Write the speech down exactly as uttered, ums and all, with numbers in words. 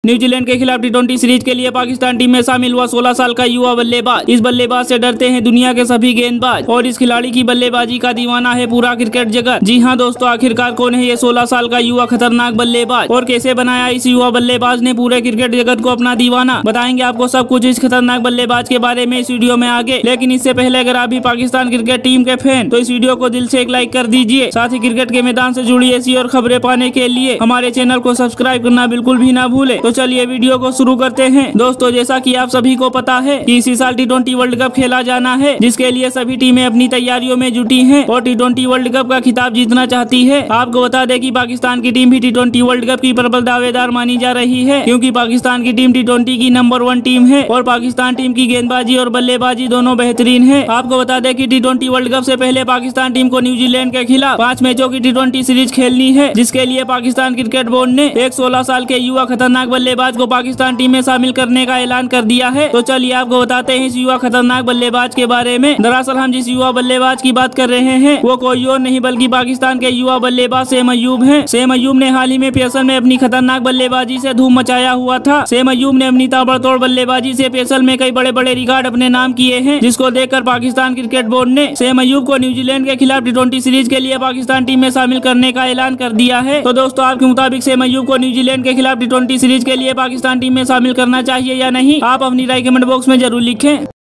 New Zealand के खिलाफ T twenty series के लिए पाकिस्तान टीम में शामिल हुआ सोलह साल का युवा बल्लेबाज। इस बल्लेबाज से डरते हैं दुनिया के सभी गेंदबाज और इस खिलाड़ी की बल्लेबाजी का दीवाना है पूरा क्रिकेट जगत। जी हां दोस्तों, आखिरकार कौन है ये सोलह साल का युवा खतरनाक बल्लेबाज और कैसे बनाया इस युवा बल्लेबाज ने पूरे क्रिकेट जगत को अपना दीवाना। बताएंगे आपको सब कुछ इस खतरनाक बल्लेबाज के बारे में इस वीडियो में आगे। लेकिन इससे पहले अगर आप भी पाकिस्तान क्रिकेट टीम के फैन तो इस वीडियो को दिल से एक लाइक कर दीजिए। साथ ही क्रिकेट के मैदान से जुड़ी ऐसी और खबरें पाने के लिए हमारे चैनल को सब्सक्राइब करना बिल्कुल भी ना भूले। तो चलिए वीडियो को शुरू करते हैं। दोस्तों, जैसा कि आप सभी को पता है कि इसी साल टी ट्वेंटी वर्ल्ड कप खेला जाना है, जिसके लिए सभी टीमें अपनी तैयारियों में जुटी हैं और टी ट्वेंटी वर्ल्ड कप का खिताब जीतना चाहती है। आपको बता दें कि पाकिस्तान की टीम भी टी ट्वेंटी वर्ल्ड कप की प्रबल दावेदार मानी जा रही है, क्योंकि पाकिस्तान की टीम टी ट्वेंटी की नंबर वन टीम है और पाकिस्तान टीम की गेंदबाजी और बल्लेबाजी दोनों बेहतरीन है। आपको बता दें कि टी ट्वेंटी वर्ल्ड कप से पहले पाकिस्तान टीम को न्यूजीलैंड के खिलाफ पांच मैचों की टी ट्वेंटी सीरीज खेलनी है, जिसके लिए पाकिस्तान क्रिकेट बोर्ड ने एक सोलह साल के युवा खतरनाक बल्लेबाज को पाकिस्तान टीम में शामिल करने का ऐलान कर दिया है। तो चलिए आपको बताते हैं इस युवा खतरनाक बल्लेबाज के बारे में। दरअसल हम जिस युवा बल्लेबाज की बात कर रहे हैं वो कोई और नहीं बल्कि पाकिस्तान के युवा बल्लेबाज सेम अयूब हैं। सेम अयूब ने हाल ही में पेसल में अपनी खतरनाक बल्लेबाजी से धूम मचाया हुआ था। सेम अयूब ने अपनी ताबड़तोड़ बल्लेबाजी से पेसल में कई बड़े बड़े रिकॉर्ड अपने नाम किए हैं, जिसको देखकर पाकिस्तान क्रिकेट बोर्ड ने सेम अयूब को न्यूजीलैंड के खिलाफ टी ट्वेंटी सीरीज के लिए पाकिस्तान टीम में शामिल करने का ऐलान कर दिया है। तो दोस्तों, आपके मुताबिक सेम अयूब को न्यूजीलैंड के खिलाफ टी ट्वेंटी सीरीज के लिए पाकिस्तान टीम में शामिल करना चाहिए या नहीं? आप अपनी राय कमेंट बॉक्स में जरूर लिखें।